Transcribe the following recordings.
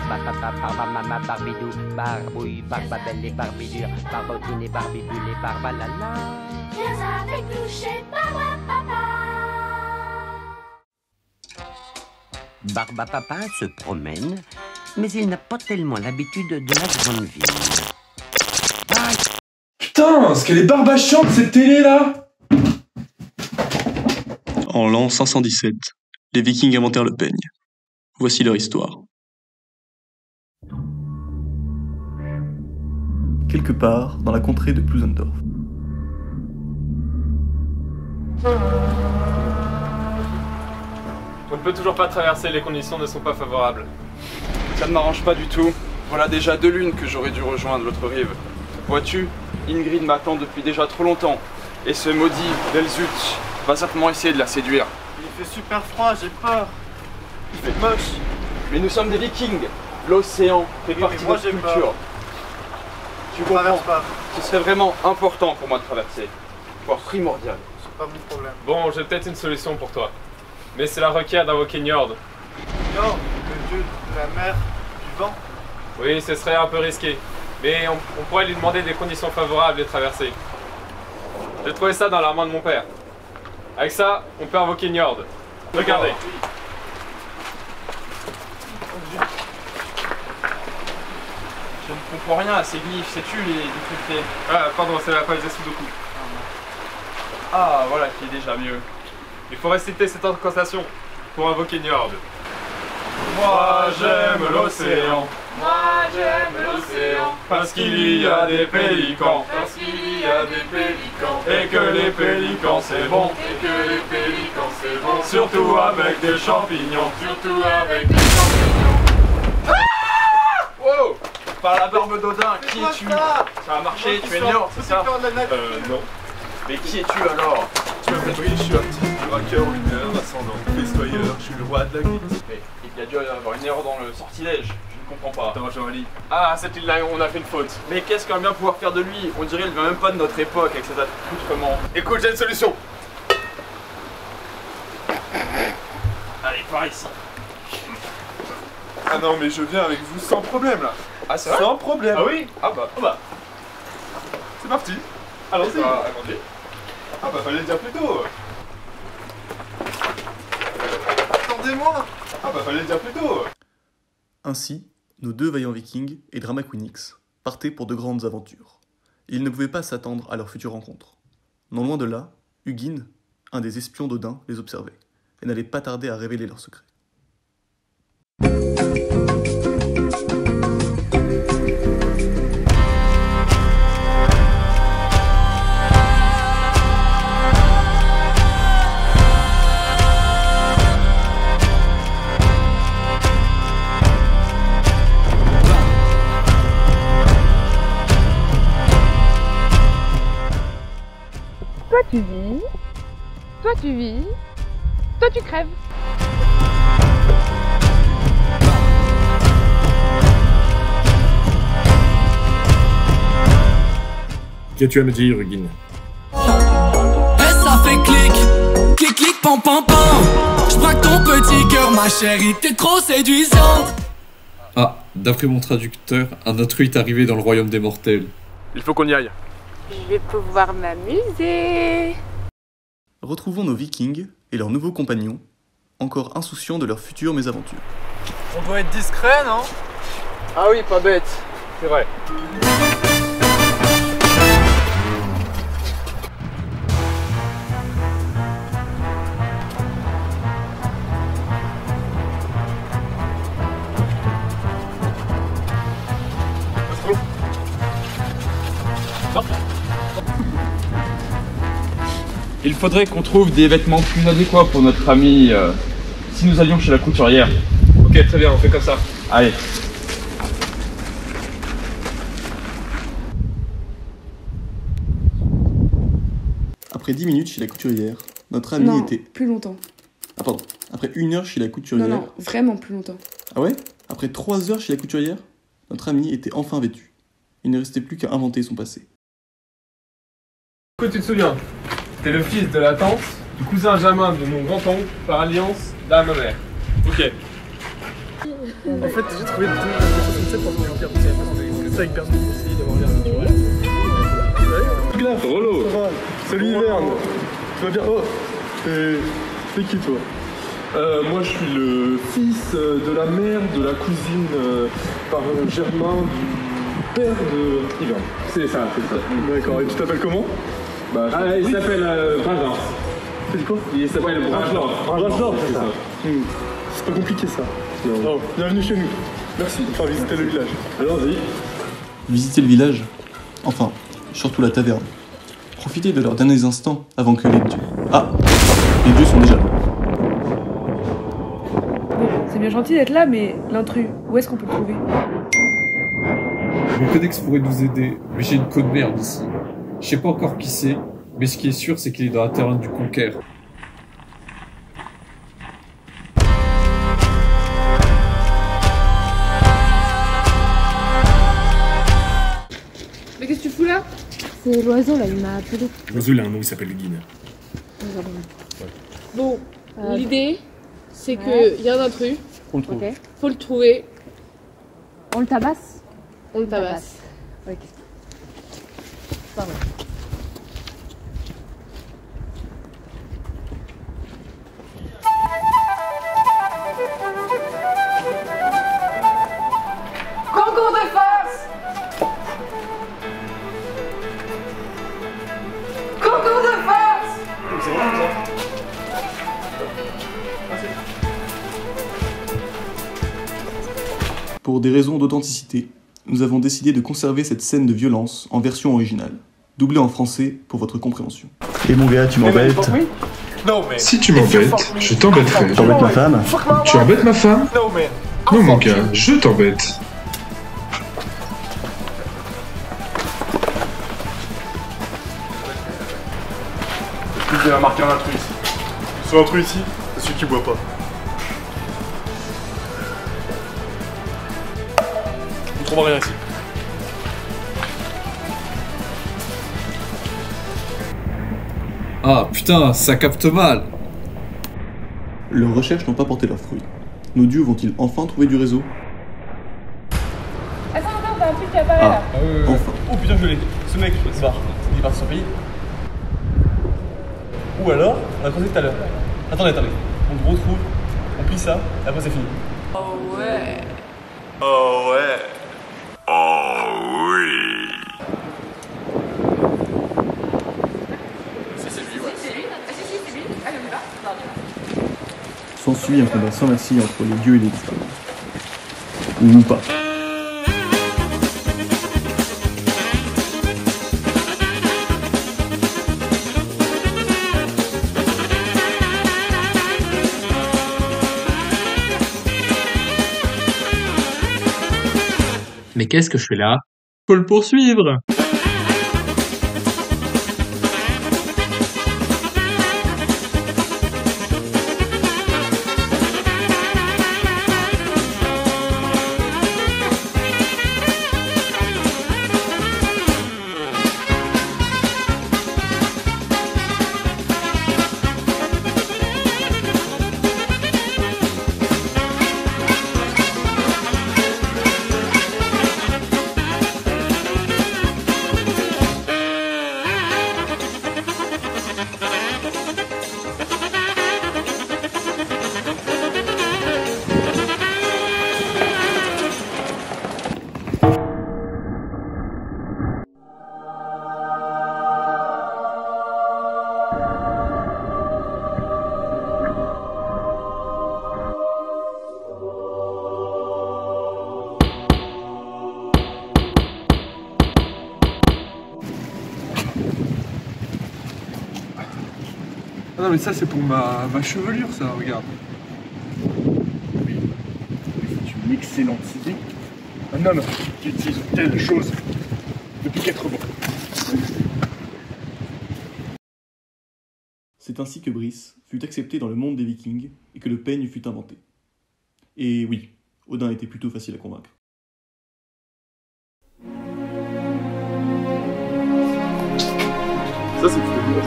barbapapa, barbamama, barbidou, barbouille, barbabelle et barbidure, barbotine et barbibule et barbalala. Viens avec nous chez Barbapapa. Barbapapa se promène, mais il n'a pas tellement l'habitude de la grande ville. Ah. Putain, ce qu'elle est barbachante cette télé là! En l'an 517, les Vikings inventèrent le peigne. Voici leur histoire. Quelque part dans la contrée de Plusendorf. On ne peut toujours pas traverser, les conditions ne sont pas favorables. Ça ne m'arrange pas du tout. Voilà déjà 2 lunes que j'aurais dû rejoindre l'autre rive. Vois-tu, Ingrid m'attend depuis déjà trop longtemps. Et ce maudit Belzut va certainement essayer de la séduire. Il fait super froid, j'ai peur. Il fait moche. Mais nous sommes des Vikings. L'océan fait partie de notre culture. Tu comprends? Ce serait vraiment important pour moi de traverser. Voire primordial. C'est pas mon problème. Bon, j'ai peut-être une solution pour toi. Mais c'est la requiert d'invoquer Njord. Njord, le dieu de la mer, du vent. Oui, ce serait un peu risqué. Mais on pourrait lui demander des conditions favorables de traverser. J'ai trouvé ça dans l'armoire de mon père. Avec ça, on peut invoquer Njord. Regardez. Je ne comprends rien à ces glyphes, sais-tu les difficultés? Ah, pardon, c'est la page des Sudoku. Ah, voilà qui est déjà mieux. Il faut réciter cette incantation pour invoquer Njord. Moi j'aime l'océan. Moi j'aime l'océan. Parce qu'il y a des pélicans. Parce qu'il y a des pélicans. Et que les pélicans c'est bon. Et que les pélicans c'est bon. Surtout avec des champignons. Surtout avec des champignons. Wow! Par la barbe d'Odin, qui quoi es-tu? ça? Ça a marché, tu es Njord, c'est ça? Non. Mais qui es-tu alors? Oui, je suis artiste, braqueur, mineur, ascendant, festoyeur, je suis le roi de la glisse. Mais il y a dû y avoir une erreur dans le sortilège, je ne comprends pas. Attends, Joali. Ah, cette île-là, on a fait une faute. Mais qu'est-ce qu'on va bien pouvoir faire de lui? On dirait qu'il ne vient même pas de notre époque avec cet accoutrement. Écoute, j'ai une solution. Allez, par ici. Ah non, mais je viens avec vous sans problème là. Ah, c'est vrai? Sans problème. Ah oui? Ah bah. C'est parti. Allons-y. Ah, attendez. Ah bah fallait le dire plus tôt. Attendez-moi. Ah bah fallait le dire plus tôt. Ainsi, nos 2 vaillants Vikings et Drama Queen X partaient pour de grandes aventures. Ils ne pouvaient pas s'attendre à leur future rencontre. Non loin de là, Hugin, un des espions d'Odin, les observait et n'allait pas tarder à révéler leurs secrets. Toi tu vis, toi tu vis, toi tu crèves. Qu'as-tu à me dire, Hugin? Ça fait clic, clic, clic, pam, pam, pam. J'braque ton petit cœur, ma chérie, t'es trop séduisante. Ah, d'après mon traducteur, un intrus est arrivé dans le royaume des mortels. Il faut qu'on y aille. Je vais pouvoir m'amuser. Retrouvons nos Vikings et leurs nouveaux compagnons, encore insouciants de leurs futures mésaventures. On doit être discret, non? Ah oui, pas bête. C'est vrai. Il faudrait qu'on trouve des vêtements plus adéquats pour notre ami si nous allions chez la couturière. Ok, très bien, on fait comme ça. Allez. Après 10 minutes chez la couturière, notre ami Non, était... plus longtemps. Ah pardon, après 1 heure chez la couturière... Non, vraiment plus longtemps. Ah ouais? Après 3 heures chez la couturière, notre ami était enfin vêtu. Il ne restait plus qu'à inventer son passé. Que tu te souviens, t'es le fils de la tante du cousin Jamin de mon grand-oncle par alliance d'à ma mère. Ok. En fait, j'ai trouvé le truc de 67 pour me dire que ça hyper bien aussi d'avoir l'air naturel. Rollo. Salut Yverne. Tu vas bien? Oh, c'est qui toi? Moi, je suis le fils de la mère de la cousine par Germain du père de Yverne. C'est ça, c'est ça. D'accord, et tu t'appelles comment? Il s'appelle Brajor. C'est quoi? Il s'appelle Brajor. Brajor, c'est ça. ça. C'est pas compliqué ça. Non. Oh, bienvenue chez nous. Merci de faire visiter le village. Allons-y. Visiter le village, enfin, surtout la taverne. Profitez de leurs derniers instants avant que les dieux... Ah, les dieux sont déjà là. Bon, c'est bien gentil d'être là, mais l'intrus, où est-ce qu'on peut le trouver? Mon codex pourrait nous aider, mais j'ai une code merde ici. Je sais pas encore qui c'est, mais ce qui est sûr, c'est qu'il est dans la taverne du Conquer. Mais qu'est-ce que tu fous là? C'est l'oiseau là, il m'a appelé. L'oiseau, il a un nom, il s'appelle le guine. Bon, l'idée, c'est qu'il y a un intrus. On le trouve. Ok. Faut le trouver. On le tabasse? On le tabasse. Ok. Pardon. Concours de force! Concours de force! Pour des raisons d'authenticité, nous avons décidé de conserver cette scène de violence en version originale, doublée en français pour votre compréhension. Et mon gars, tu m'embêtes? Non, mais. Si tu m'embêtes, je t'embêterai. Tu embêtes ma femme? Tu embêtes ma femme? Non, man. Non, mon gars, je t'embête. Est-ce que vous avez remarqué un intrus ici? Le seul intrus ici, c'est celui qui boit pas. On ne trouvera rien ici. Ah putain, ça capte mal. Leurs recherches n'ont pas porté leurs fruits. Nos dieux vont-ils enfin trouver du réseau? Attends, t'as un truc qui apparaît là. Enfin. Oh putain, je l'ai. Ce mec, c'est barre. Il est parti sur pays. Ou alors, on a creusé tout à l'heure. Attendez. On le retrouve, on plie ça, et après c'est fini. Oh ouais. Oh ouais. S'ensuit un combat sans merci entre les dieux et les dieux. Ou pas. Mais qu'est-ce que je fais là? Faut le poursuivre! Ah non mais ça c'est pour ma chevelure ça, regarde. Oui, c'est une excellente idée. Un homme qui utilise une telle chose ne peut qu'être bon. C'est ainsi que Brice fut accepté dans le monde des Vikings et que le peigne fut inventé. Et oui, Odin était plutôt facile à convaincre. Ça c'est plutôt cool.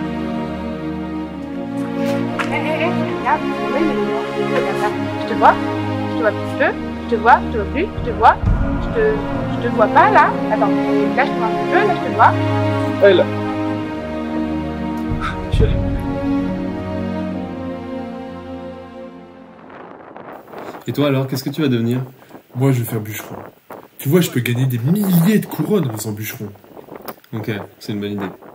Regarde, je te vois. te vois plus. Je te vois plus, je te vois. Je te vois pas là. Attends, là je te vois un petit peu, là je te vois. Elle. Et toi alors, qu'est-ce que tu vas devenir? Moi, je vais faire bûcheron. Tu vois, je peux gagner des milliers de couronnes en faisant bûcheron. Ok, c'est une bonne idée.